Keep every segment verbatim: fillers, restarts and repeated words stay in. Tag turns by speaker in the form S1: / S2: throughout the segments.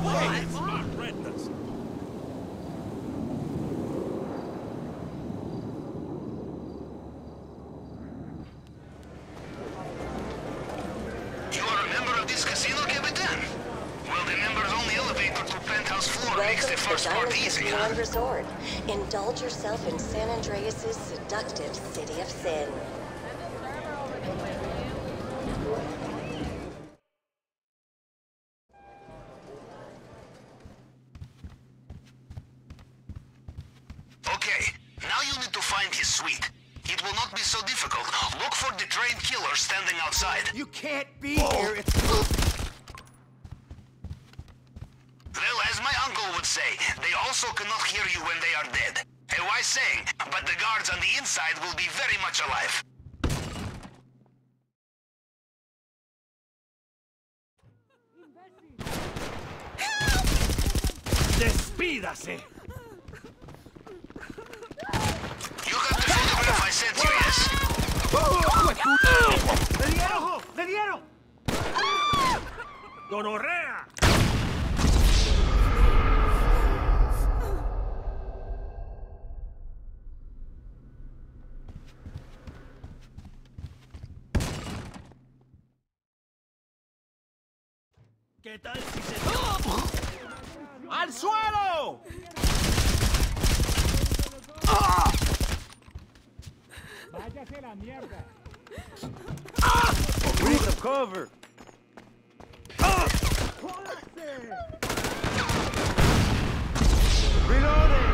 S1: What?
S2: You are a member of this casino, Capitan? Well, the member's only elevator to penthouse floor makes the first part easy, huh?
S3: Resort. Indulge yourself in San Andreas' seductive city of sin.
S2: Okay, now you need to find his suite. It will not be so difficult. Look for the trained killer standing outside.
S1: You can't be
S2: Oh.
S1: here. It's...
S2: Well, as my uncle would say, they also cannot hear you when they are dead. A wise saying, but the guards on the inside will be very much alive.
S1: ¡Despídase!
S2: You got the photograph I sent you, yes?
S1: ¡Le dieron! ¡Le dieron! ¡Gonorrea! ¿Qué tal si se... ¡Al suelo! ¡Ah!
S4: Váyase la mierda.
S1: ¡Ah! Need some cover. ¡Ah! Reloading.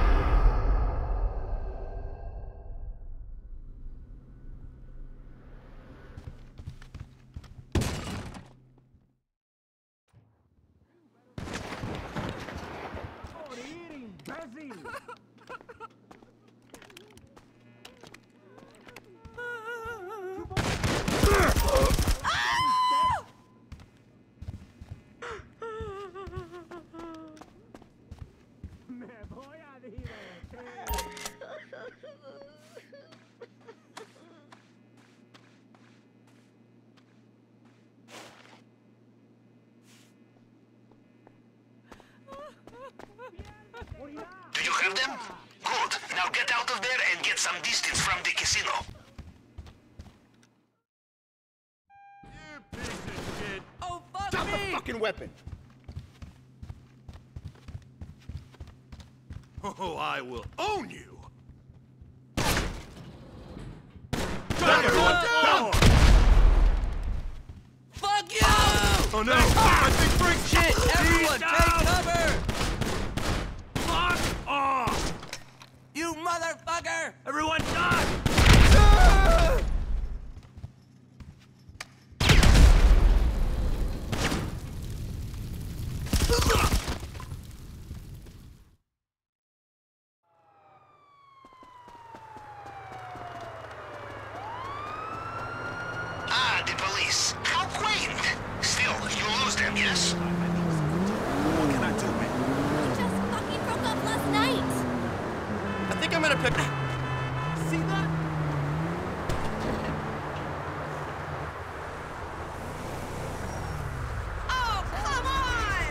S2: Do you have them? Good. Now get out of there and get some distance from the casino.
S1: You piece of shit.
S4: Oh, fuck
S1: Drop
S4: me!
S1: the fucking weapon. Oh, I will own you. Drop everyone down!
S4: Fuck you!
S1: Oh no! I think freak
S4: Shit! Everyone,
S1: down!
S4: take cover!
S1: Fuck off!
S4: You motherfucker!
S1: Everyone die!
S2: Ah, the police. How quaint. Still, you lose them, yes?
S1: What can I do, man?
S5: We just fucking broke up last night.
S1: I think I'm gonna pick... See that?
S5: Oh, come on!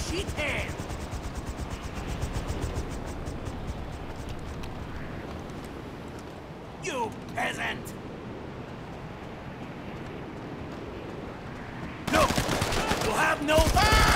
S4: shithead! You peasant! No! You have no... Ah!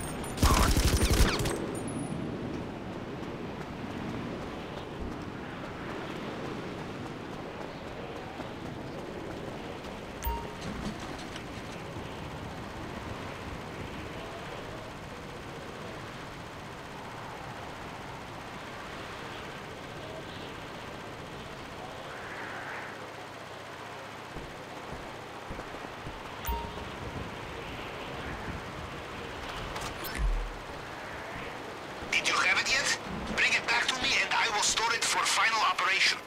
S2: Did you have it yet? Bring it back to me and I will store it for final operation.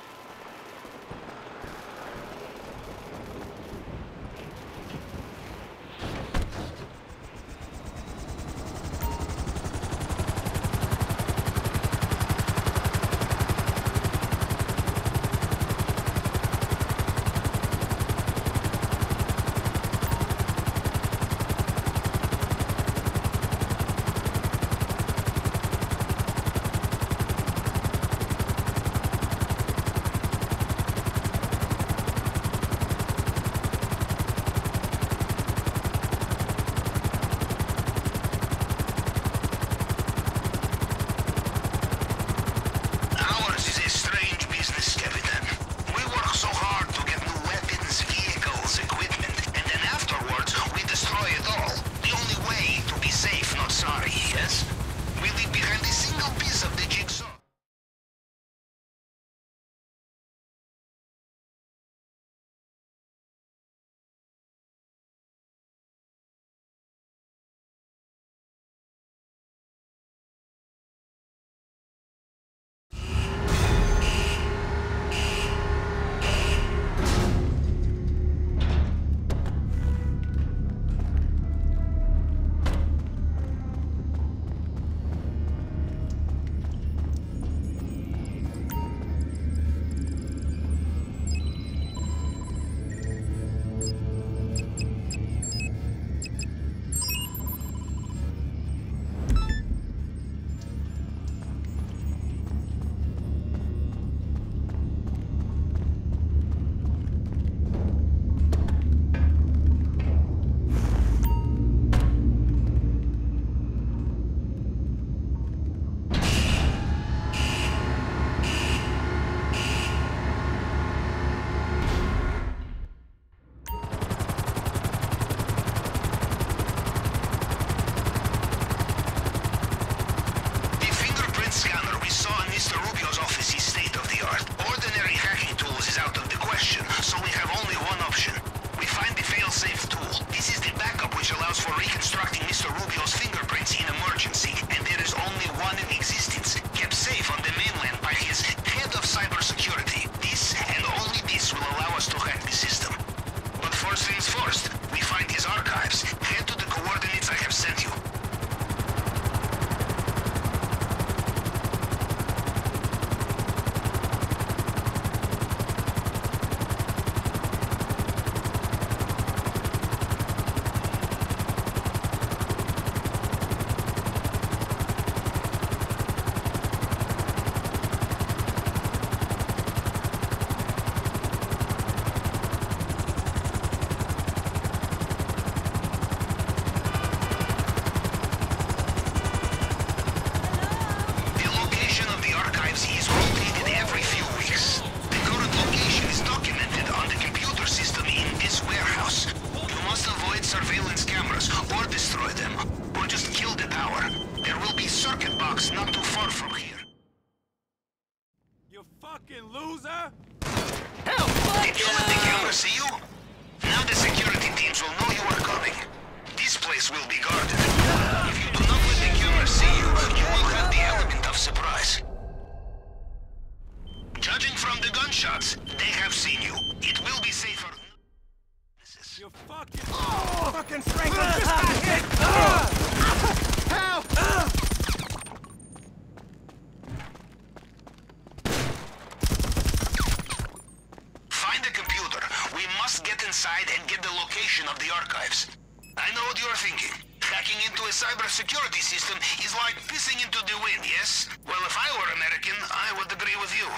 S2: Inside and get the location of the archives. I know what you're thinking. Hacking into a cybersecurity system is like pissing into the wind, yes? Well, if I were American, I would agree with you.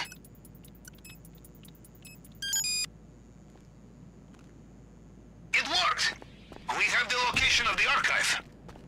S2: It worked! We have the location of the archive.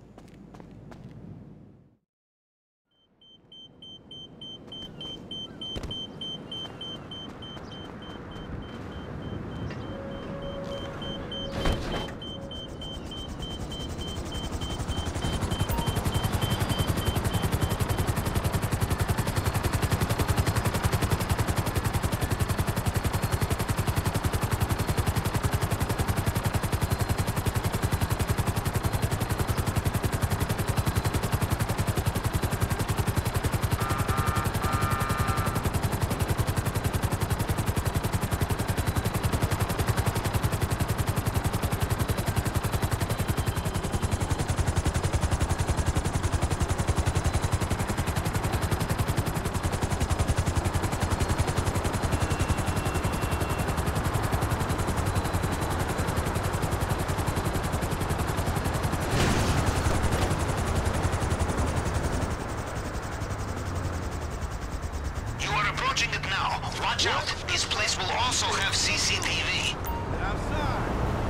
S2: Watch out. This place will also have C C T V.
S1: I'm sorry.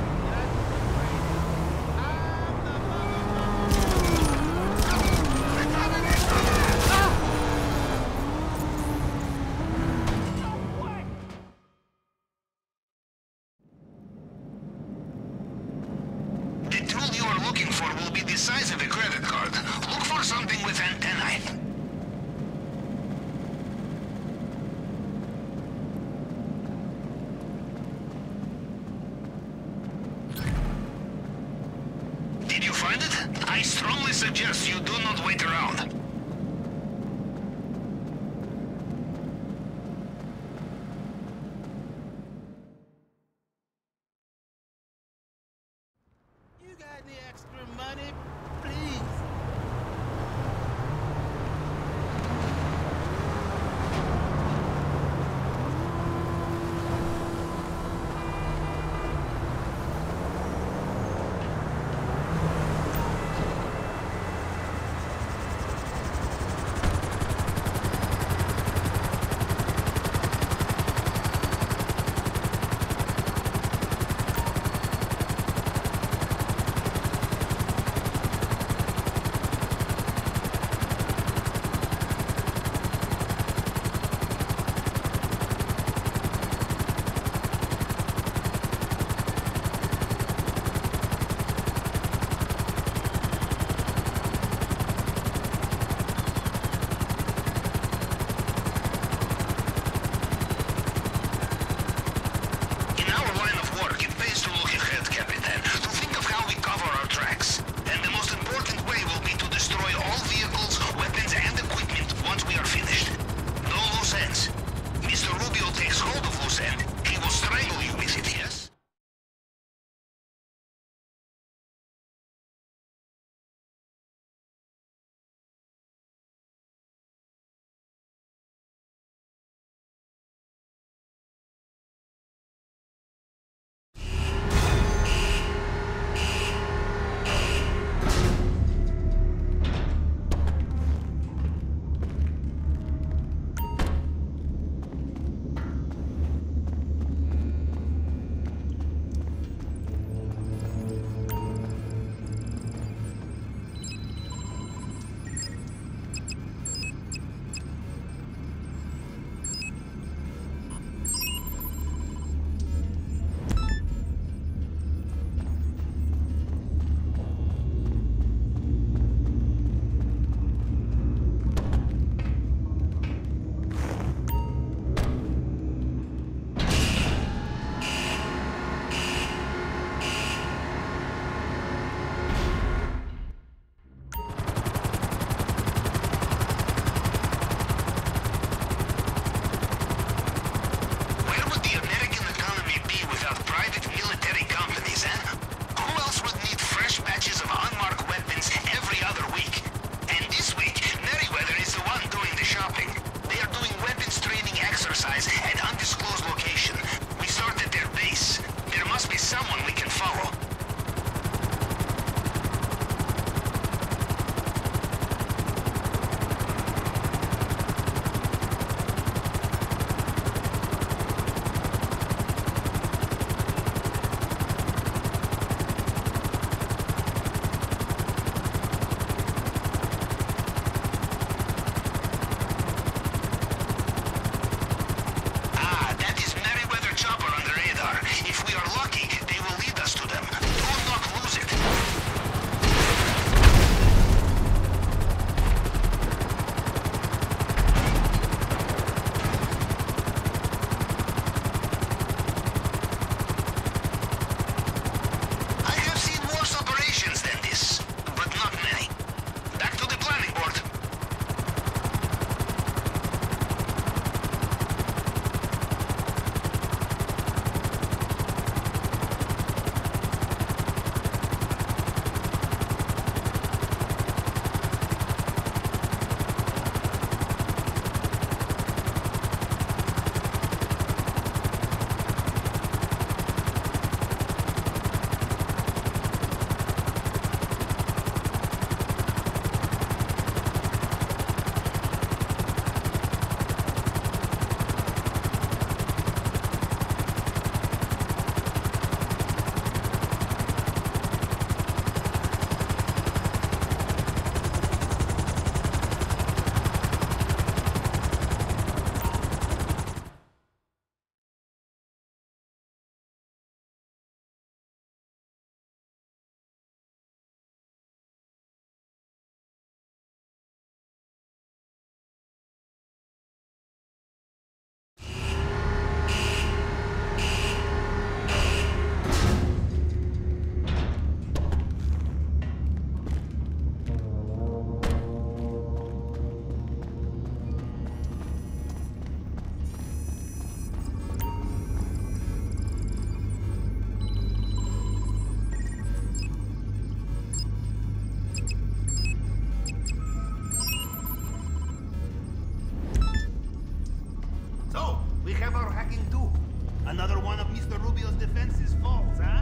S2: The tool you are looking for will be the size of a credit card. Look for something with antennae. Find it? I strongly suggest you do not wait around.
S1: You got any extra money? Please.
S2: Senses falls, huh?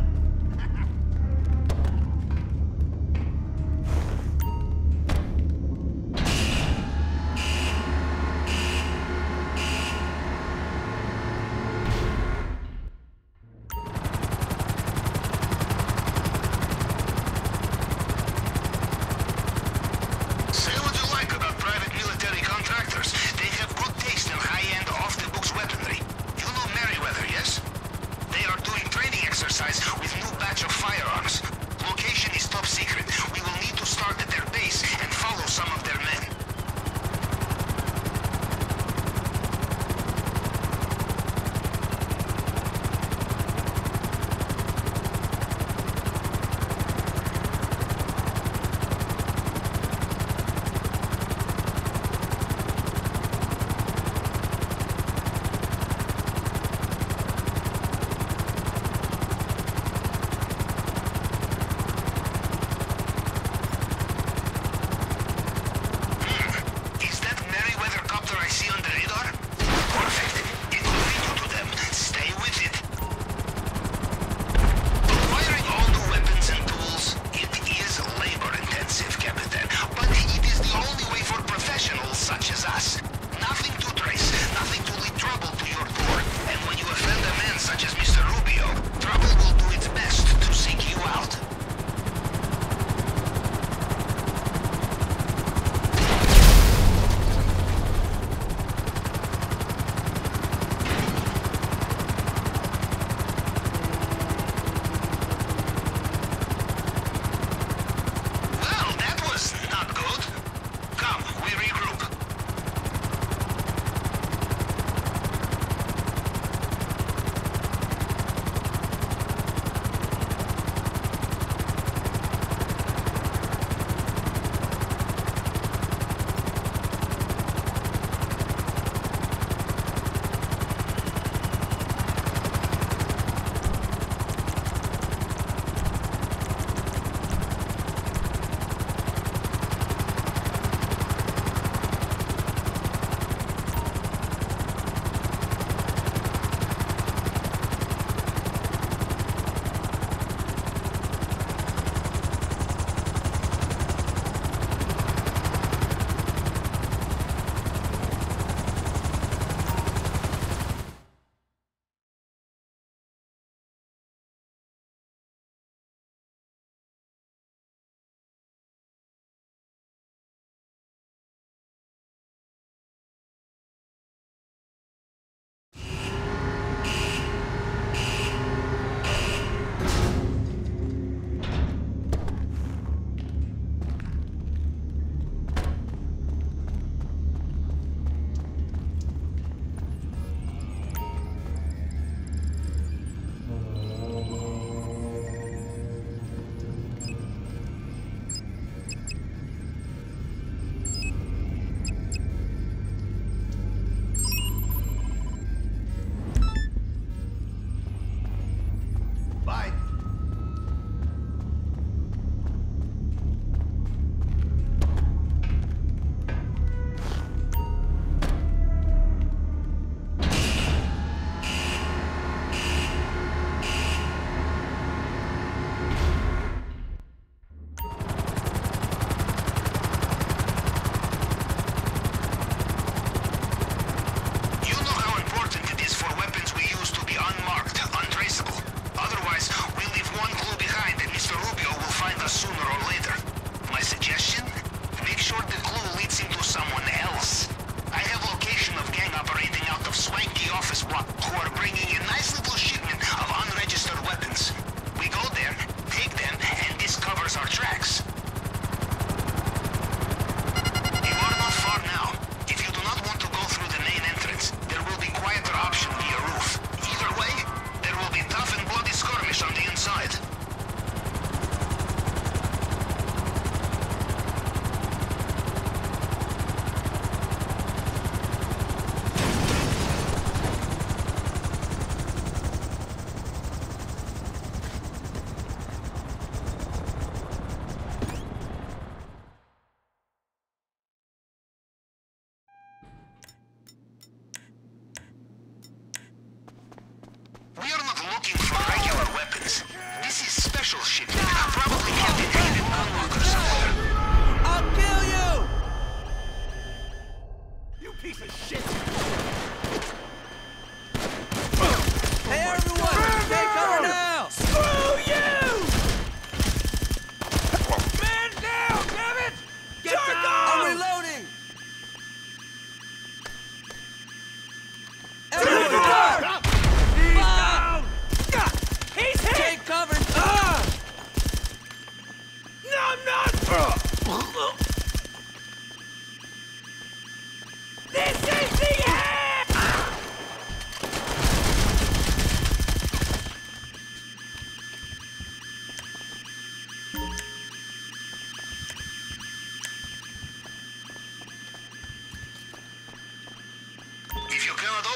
S2: Say what you like about private military contractors. They have good taste in high-end, off-the-books weaponry. You know Merryweather, yes? They are doing training exercise with new batch of firearms. Location is top secret. We will need to start at their base and follow some of their men.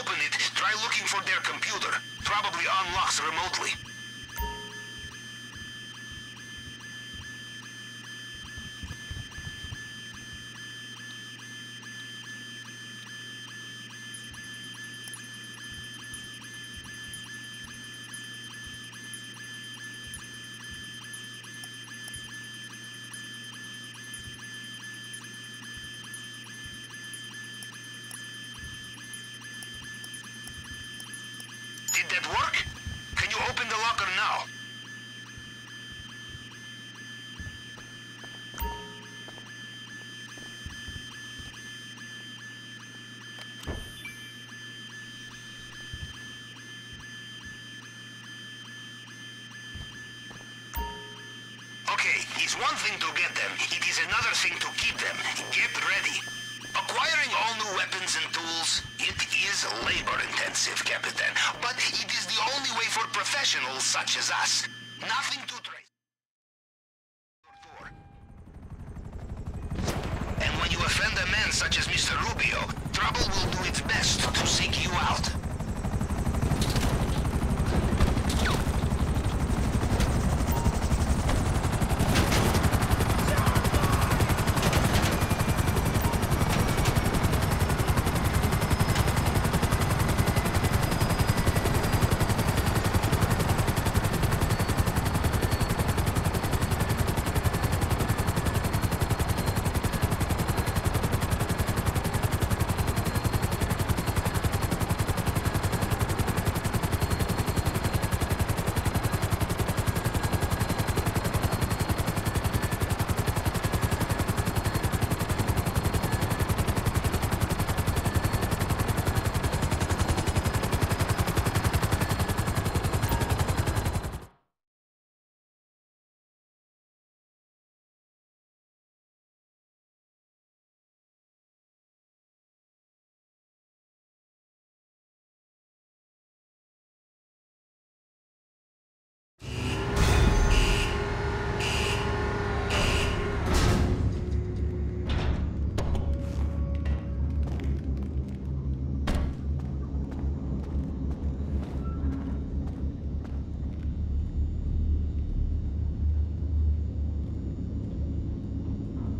S2: open it, try looking for their computer. Probably unlocks remotely. Did that work? Can you open the locker now? Okay, it's one thing to get them. It is another thing to keep them. Get ready. Acquiring all new weapons and tools, it is labor-intensive, Capitan. But it is the only way for professionals such as us. Nothing to trace. And when you offend a man such as Mister Rubio, trouble will do its best to seek you out.